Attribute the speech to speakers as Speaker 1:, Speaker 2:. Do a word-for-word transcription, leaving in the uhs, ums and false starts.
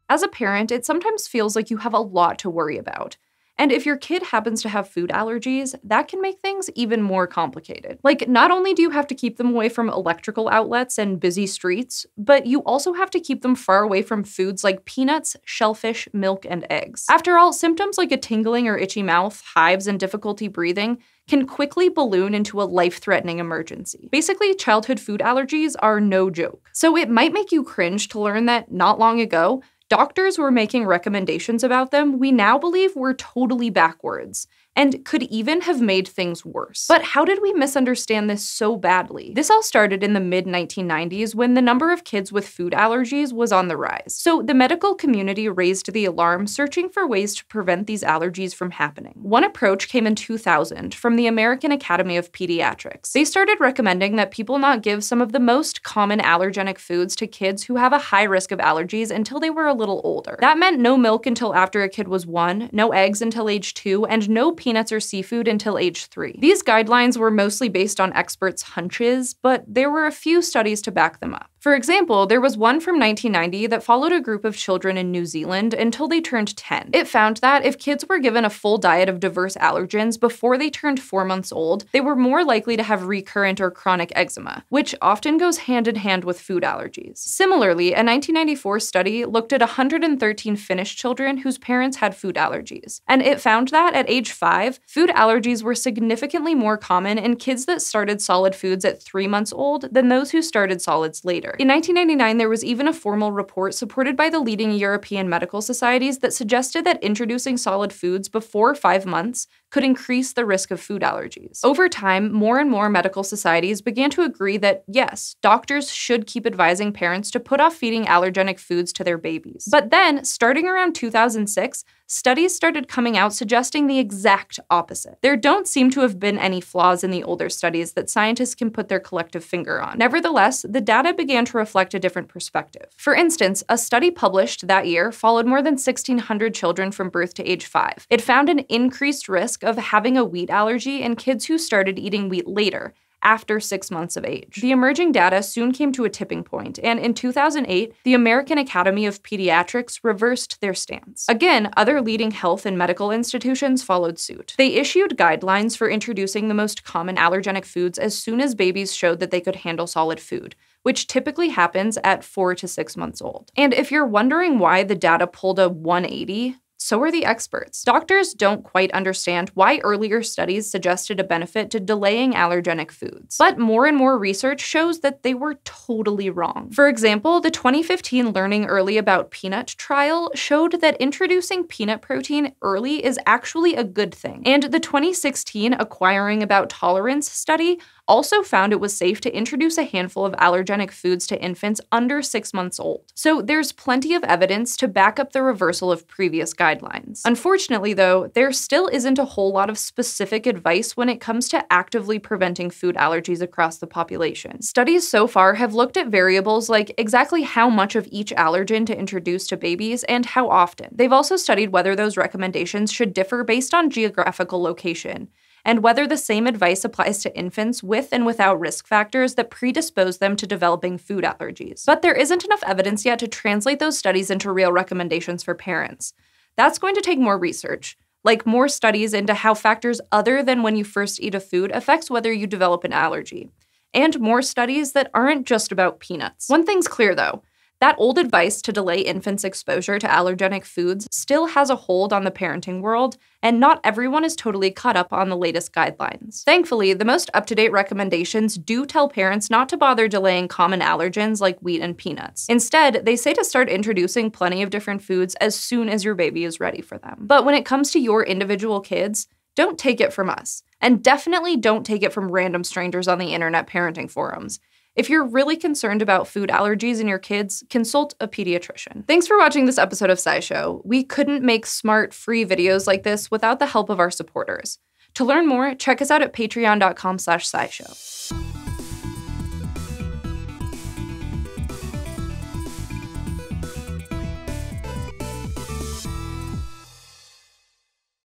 Speaker 1: As a parent, it sometimes feels like you have a lot to worry about. And if your kid happens to have food allergies, that can make things even more complicated. Like, not only do you have to keep them away from electrical outlets and busy streets, but you also have to keep them far away from foods like peanuts, shellfish, milk, and eggs. After all, symptoms like a tingling or itchy mouth, hives, and difficulty breathing can quickly balloon into a life-threatening emergency. Basically, childhood food allergies are no joke. So it might make you cringe to learn that not long ago, doctors were making recommendations about them we now believe were totally backwards, and could even have made things worse. But how did we misunderstand this so badly? This all started in the mid nineteen nineties when the number of kids with food allergies was on the rise. So the medical community raised the alarm, searching for ways to prevent these allergies from happening. One approach came in two thousand from the American Academy of Pediatrics. They started recommending that people not give some of the most common allergenic foods to kids who have a high risk of allergies until they were a little older. That meant no milk until after a kid was one, no eggs until age two, and no peanuts or seafood until age three. These guidelines were mostly based on experts' hunches, but there were a few studies to back them up. For example, there was one from nineteen ninety that followed a group of children in New Zealand until they turned ten. It found that if kids were given a full diet of diverse allergens before they turned four months old, they were more likely to have recurrent or chronic eczema, which often goes hand in hand with food allergies. Similarly, a nineteen ninety-four study looked at one hundred thirteen Finnish children whose parents had food allergies, and it found that at age five, food allergies were significantly more common in kids that started solid foods at three months old than those who started solids later. In nineteen ninety-nine, there was even a formal report supported by the leading European medical societies that suggested that introducing solid foods before five months could increase the risk of food allergies. Over time, more and more medical societies began to agree that, yes, doctors should keep advising parents to put off feeding allergenic foods to their babies. But then, starting around two thousand six, studies started coming out suggesting the exact opposite. There don't seem to have been any flaws in the older studies that scientists can put their collective finger on. Nevertheless, the data began to reflect a different perspective. For instance, a study published that year followed more than sixteen hundred children from birth to age five. It found an increased risk of having a wheat allergy in kids who started eating wheat later, after six months of age. The emerging data soon came to a tipping point, and in two thousand eight, the American Academy of Pediatrics reversed their stance. Again, other leading health and medical institutions followed suit. They issued guidelines for introducing the most common allergenic foods as soon as babies showed that they could handle solid food, which typically happens at four to six months old. And if you're wondering why the data pulled a one eighty, so are the experts. Doctors don't quite understand why earlier studies suggested a benefit to delaying allergenic foods. But more and more research shows that they were totally wrong. For example, the twenty fifteen Learning Early About Peanut trial showed that introducing peanut protein early is actually a good thing. And the twenty sixteen Acquiring About Tolerance study also found it was safe to introduce a handful of allergenic foods to infants under six months old. So there's plenty of evidence to back up the reversal of previous guidelines. Unfortunately, though, there still isn't a whole lot of specific advice when it comes to actively preventing food allergies across the population. Studies so far have looked at variables like exactly how much of each allergen to introduce to babies and how often. They've also studied whether those recommendations should differ based on geographical location, and whether the same advice applies to infants with and without risk factors that predispose them to developing food allergies. But there isn't enough evidence yet to translate those studies into real recommendations for parents. That's going to take more research, like more studies into how factors other than when you first eat a food affects whether you develop an allergy, and more studies that aren't just about peanuts. One thing's clear though, that old advice to delay infants' exposure to allergenic foods still has a hold on the parenting world, and not everyone is totally caught up on the latest guidelines. Thankfully, the most up-to-date recommendations do tell parents not to bother delaying common allergens like wheat and peanuts. Instead, they say to start introducing plenty of different foods as soon as your baby is ready for them. But when it comes to your individual kids, don't take it from us. And definitely don't take it from random strangers on the internet parenting forums. If you're really concerned about food allergies in your kids, consult a pediatrician. Thanks for watching this episode of SciShow. We couldn't make smart, free videos like this without the help of our supporters. To learn more, check us out at patreon dot com slash scishow.